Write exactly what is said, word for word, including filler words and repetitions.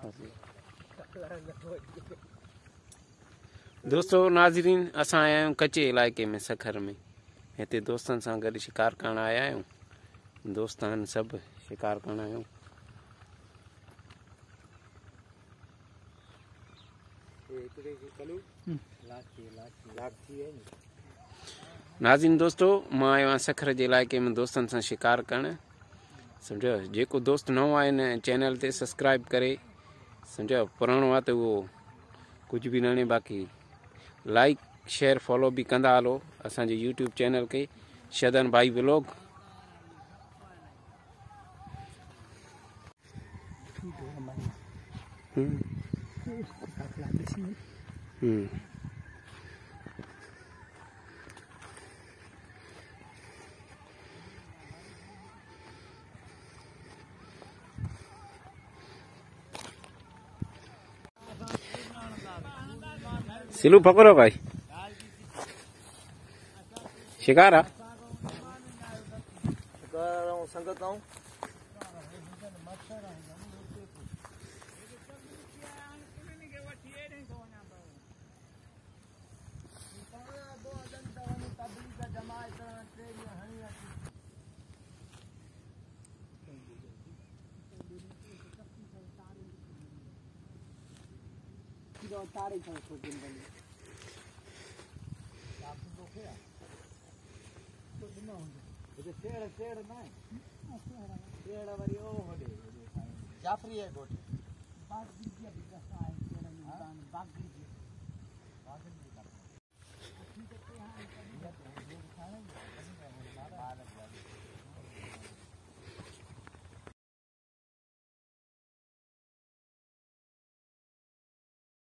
दोस्तों नाज़रीन, असां आया आहियूं कच्चे इलाइक़े में सखर में। हिते दोस्तनि सां गॾु शिकार करण आया आहियूं। दोस्त आहिनि सभु, शिकार करण आहियूं। नाज़रीन दोस्तों, मां आयो आहियां सखर जे इलाइक़े में दोस्तनि सां शिकार करण। सम्झो, जेको दोस्त नओं आहे हिन चैनल ते सब्सक्राइब करे, सम्झो पुराणो आहे त उहो कुझु बि न आणे, बाक़ी लाइक शेयर फॉलो भी कंदा हलो असांजे यूट्यूब चैनल के शदन भाई व्लॉग। सिलू पकड़ो भाई, शिकार आ संगत आऊं तारे को तो दिन बनी आप तो क्या तो दिन होंगे ये शेर शेर ना शेर वाली ओ होडे जाफरी है गोटे बाग दीजिए बिगसा है शेर निदान बाग दीजिए बाग दीजिए ठीक है यहां